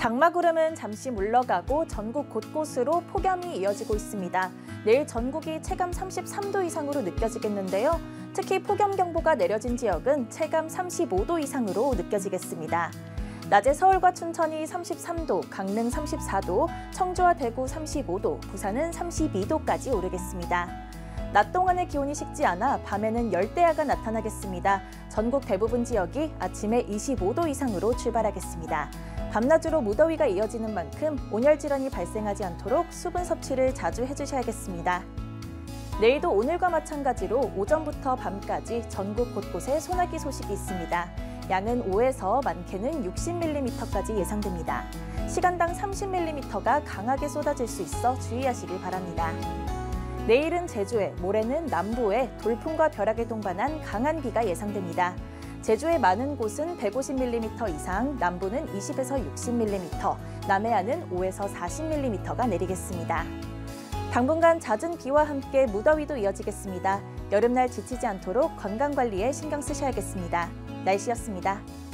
장마구름은 잠시 물러가고 전국 곳곳으로 폭염이 이어지고 있습니다. 내일 전국이 체감 33도 이상으로 느껴지겠는데요. 특히 폭염경보가 내려진 지역은 체감 35도 이상으로 느껴지겠습니다. 낮에 서울과 춘천이 33도, 강릉 34도, 청주와 대구 35도, 부산은 32도까지 오르겠습니다. 낮 동안의 기온이 식지 않아 밤에는 열대야가 나타나겠습니다. 전국 대부분 지역이 아침에 25도 이상으로 출발하겠습니다. 밤낮으로 무더위가 이어지는 만큼 온열 질환이 발생하지 않도록 수분 섭취를 자주 해주셔야겠습니다. 내일도 오늘과 마찬가지로 오전부터 밤까지 전국 곳곳에 소나기 소식이 있습니다. 양은 5에서 많게는 60mm까지 예상됩니다. 시간당 30mm가 강하게 쏟아질 수 있어 주의하시길 바랍니다. 내일은 제주에, 모레는 남부에 돌풍과 벼락을 동반한 강한 비가 예상됩니다. 제주의 많은 곳은 150mm 이상, 남부는 20에서 60mm, 남해안은 5에서 40mm가 내리겠습니다. 당분간 잦은 비와 함께 무더위도 이어지겠습니다. 여름날 지치지 않도록 건강관리에 신경 쓰셔야겠습니다. 날씨였습니다.